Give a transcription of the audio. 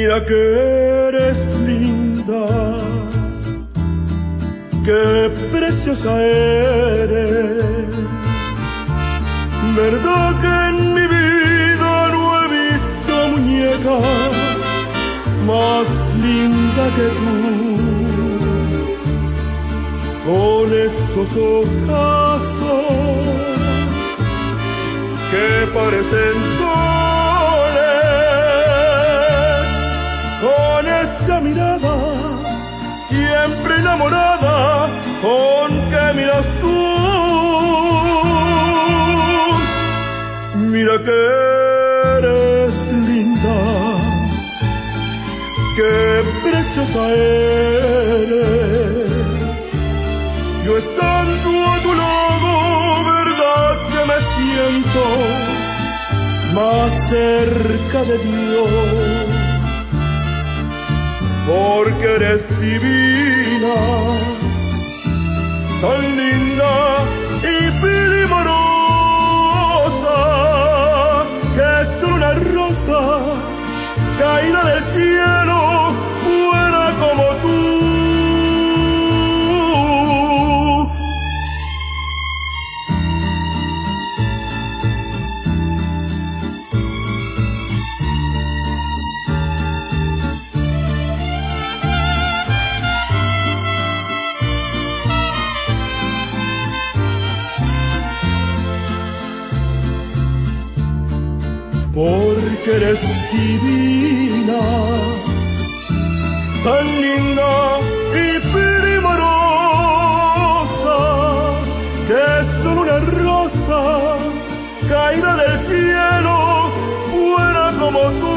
Mira que eres linda, qué preciosa eres. Verdad que en mi vida no he visto muñeca más linda que tú, con esos ojazos que parecen soles, con esa mirada siempre enamorada con que miras tú. Mira que eres linda, qué preciosa eres. Yo estando a tu lado, verdad que me siento más cerca de Dios, porque eres divina, tan linda y primorosa, que es una rosa caída del cielo, buena como tú. Porque eres divina, tan linda y primorosa, que es solo una rosa caída del cielo, buena como tú.